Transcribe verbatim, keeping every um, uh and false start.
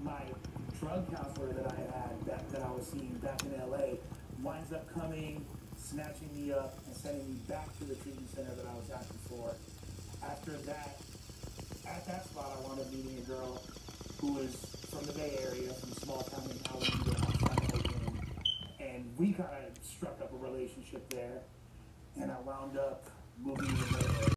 my drug counselor that I had, that, that I was seeing back in L A, winds up coming, snatching me up, and sending me back to the treatment center that I was at before. After that, at that spot, I wound up meeting a girl who was from the Bay Area, from a small town in Alameda, outside Oakland, and we kind of struck up a relationship there, and I wound up moving to the Bay Area.